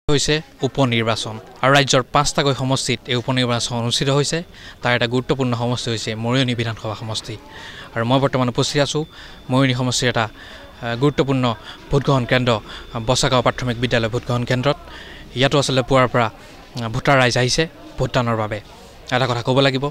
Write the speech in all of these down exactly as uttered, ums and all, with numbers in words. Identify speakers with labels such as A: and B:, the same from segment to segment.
A: হৈছে উপনিৰ্বাচন আৰু ৰাজ্যৰ পাঁচটাকৈ সমষ্টিত এই উপনিৰ্বাচন অনুষ্ঠিত হৈছে তাৰ এটা গুৰুত্বপূৰ্ণ সমষ্টি হৈছে মৰিয়নি বিধানসভা সমষ্টি আৰু মই বৰ্তমান উপস্থিত আছোঁ মৰিয়নি সমষ্টিৰ এটা গুৰুত্বপূৰ্ণ ভোটগ্ৰহণ কেন্দ্ৰ বসাগাঁও প্ৰাথমিক বিদ্যালয় ভোটগ্ৰহণ কেন্দ্ৰত ইয়াতো আচলতে পুৱাৰ পৰা ভোটাৰ ৰাইজ আহিছে ভোটদানৰ বাবে এটা কথা ক'ব লাগিব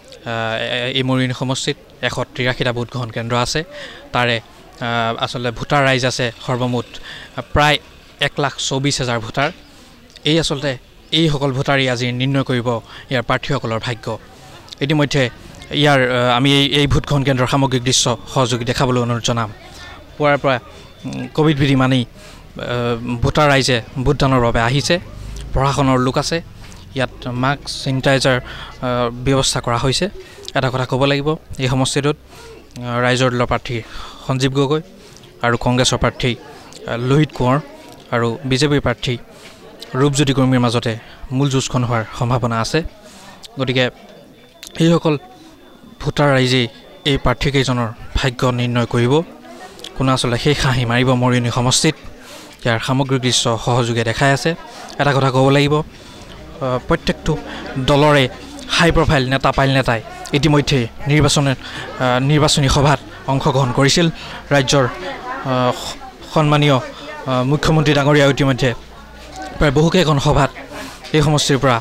A: এই মৰিয়নি সমষ্টিত এশ তিৰাশীটা ভোটগ্ৰহণ কেন্দ্ৰ আছে তাৰে আচলতে ভোটাৰ ৰাইজ আছে সৰ্বমুঠ প্ৰায় এক লাখ চৌবিছ হাজাৰ ভোটাৰ এই আচলতে এইসকল ভোটাৰেই আজি নিৰ্ণয় কৰিব ইয়াৰ প্ৰাৰ্থীসকলৰ ভাগ্য ইতিমধ্যে ইয়াৰ আমি এই এই ভোটগ্ৰহণ কেন্দ্ৰৰ সামগ্ৰিক দৃশ্য সহযোগী দেখাবলৈ অনুৰোধ জনাম পুৱাৰ পৰা কোভিড বিধি মানি ভোটাৰ ৰাইজে ভোটদানৰ বাবে আহিছে প্ৰশাসনৰ লোক আছে ইয়াত মাস্ক চেনিটাইজাৰ ব্যৱস্থা কৰা হৈছে এটা কথা ক'ব লাগিব এই সমষ্টিটোত ৰাইজৰ দলৰ প্ৰাৰ্থী সঞ্জীৱ গগৈ আৰু কংগ্ৰেছৰ প্ৰাৰ্থী লোহিত কোঁৱৰ আৰু বিজেপিৰ প্ৰাৰ্থী ৰূপজ্যোতি কুৰ্মীৰ মাজতে মূল যুঁজখন হোৱাৰ সম্ভাৱনা আছে গতিকে এইসকল ভোটাৰ ৰাইজেই এই প্ৰাৰ্থীকেইজনৰ ভাগ্য নিৰ্ণয় কৰিব কোনে আচলতে সেই হাঁহি মাৰিব মৰিয়নি সমষ্টিত ইয়াৰ সামগ্ৰিক দৃশ্য সহযোগে দেখাই আছে এটা কথা ক'ব লাগিব প্ৰত্যেকটো দলৰে হাই প্ৰফাইল নেতা পাইল নেতাই ইতিমধ্যে নিৰ্বাচনৰ নিৰ্বাচনী সভাত অংশগ্ৰহণ কৰিছিল ৰাজ্যৰ সন্মানীয় মুখ্যমন্ত্ৰী ডাঙৰীয়া ইতিমধ্যে প্ৰায় বহুকেইখন সভাত এই সমষ্টিৰ পৰা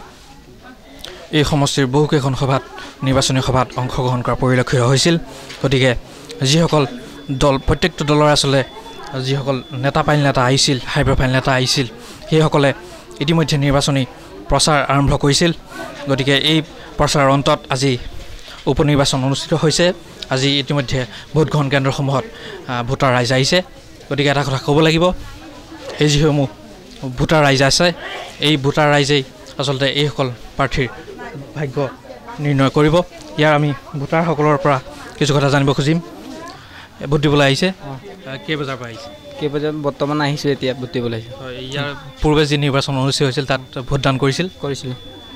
A: এই সমষ্টিৰ বহুকেইখন সভাত নিৰ্বাচনী সভাত অংশগ্ৰহণ কৰা পৰিলক্ষিত হৈছিল গতিকে যিসকল দল প্ৰত্যেকটো দলৰ আচলতে যিসকল নেতা পাইল নেতা আহিছিল হাই প্ৰফাইল নেতা আহিছিল সেইসকলে ইতিমধ্যে নিৰ্বাচনী প্ৰচাৰ আৰম্ভ কৰিছিল গতিকে এই প্ৰচাৰৰ অন্তত আজি উপনিৰ্বাচন অনুষ্ঠিত হৈছে আজি ইতিমধ্যে ভোটগ্ৰহণ কেন্দ্ৰসমূহত ভোটাৰ ৰাইজ আহিছে গতিকে এটা কথা ক'ব লাগিব এই যিসমূহ ভোটাৰ ৰাইজ আছে এই ভোটাৰ ৰাইজেই আচলতে এইসকল প্ৰাৰ্থীৰ ভাগ্য নিৰ্ণয় কৰিব ইয়াৰ আমি ভোটাৰসকলৰ পৰা কিছু কথা জানিব খুজিম ভোট দিবলৈ আহিছে কেই বজাৰ পৰা আহিছে
B: কেই বজাত বৰ্তমান আহিছোঁ এতিয়া ভোট দিবলৈ আহিছে
A: হয় ইয়াৰ পূৰ্বে যি নিৰ্বাচন অনুষ্ঠিত হৈছিল তাত ভোটদান কৰিছিল
B: কৰিছিলোঁ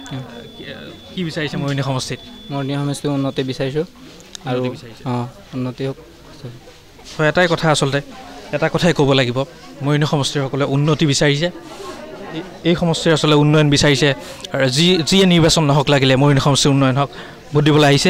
A: কি বিচাৰিছে মৰিয়নি সমষ্টিত
B: মৰিয়নি সমষ্টিত উন্নতি বিচাৰিছোঁ আৰু অঁ উন্নতি হওক
A: হয় এটাই কথা আচলতে এটা কথাই ক'ব লাগিব মৰিয়নি সমষ্টিসকলে উন্নতি বিচাৰিছে এই সমষ্টিৰ আচলতে উন্নয়ন বিচাৰিছে আৰু যি যিয়ে নিৰ্বাচন নহওক লাগিলে মৰিয়নি সমষ্টিৰ উন্নয়ন হওক ভোট দিবলৈ আহিছে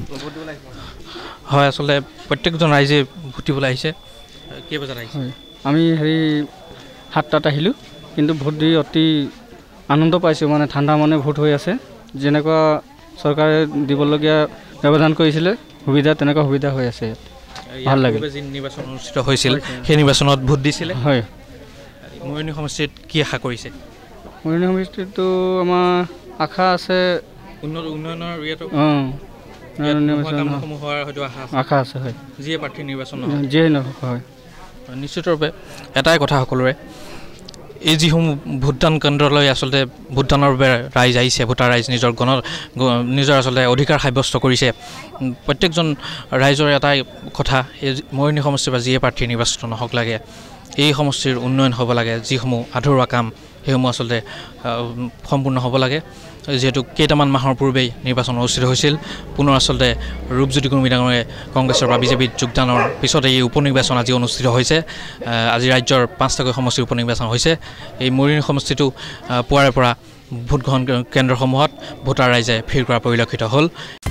A: হয় আচলতে প্ৰত্যেকজন ৰাইজে ভোট দিবলৈ আহিছে কেই বজাত আহিছে
B: আমি হেৰি সাতটাত আহিলোঁ কিন্তু ভোট দি অতি আনন্দ পাইছোঁ মানে ঠাণ্ডা মানে ভোট হৈ আছে যেনেকুৱা চৰকাৰে দিবলগীয়া ব্যৱধান কৰিছিলে সুবিধা তেনেকুৱা সুবিধা হৈ আছে ভাল লাগে
A: যি নিৰ্বাচন অনুষ্ঠিত হৈছিল সেই নিৰ্বাচনত ভোট দিছিলে
B: হয়
A: মৰিয়নি সমষ্টিত কি আশা কৰিছে
B: মৰিয়নি সমষ্টিততো আমাৰ আশা আছে
A: উন্নত উন্নয়নৰ ইয়াতো
B: অঁ
A: হয়তো আশা
B: আশা আছে হয়
A: যিয়ে প্ৰাৰ্থী নিৰ্বাচন
B: যিয়ে নহওক হয়
A: নিশ্চিতৰূপে এটাই কথা সকলোৰে এই যিসমূহ ভোটদান কেন্দ্ৰলৈ আচলতে ভোটদানৰ বাবে ৰাইজ আহিছে ভোটাৰ ৰাইজ নিজৰ গণ নিজৰ আচলতে অধিকাৰ সাব্যস্ত কৰিছে প্ৰত্যেকজন ৰাইজৰ এটাই কথা এই মৰিয়নি সমষ্টিৰ পৰা যিয়ে প্ৰাৰ্থী নিৰ্বাচিত নহওক লাগে এই সমষ্টিৰ উন্নয়ন হ'ব লাগে যিসমূহ আধৰুৱা কাম সেইসমূহ আচলতে সম্পূৰ্ণ হ'ব লাগে যিহেতু কেইটামান মাহৰ পূৰ্বেই নিৰ্বাচন অনুষ্ঠিত হৈছিল পুনৰ আচলতে ৰূপজ্যোতি কুৰ্মী ডাঙৰীয়াই কংগ্ৰেছৰ পৰা বিজেপিত যোগদানৰ পিছতে এই উপনিৰ্বাচন আজি অনুষ্ঠিত হৈছে আজি ৰাজ্যৰ পাঁচটাকৈ সমষ্টিৰ উপনিৰ্বাচন হৈছে এই মৰিয়নি সমষ্টিটো পুৱাৰে পৰা ভোটগ্ৰহণ কেন্দ্ৰসমূহত ভোটাৰ ৰাইজে ভিৰ কৰা পৰিলক্ষিত হ'ল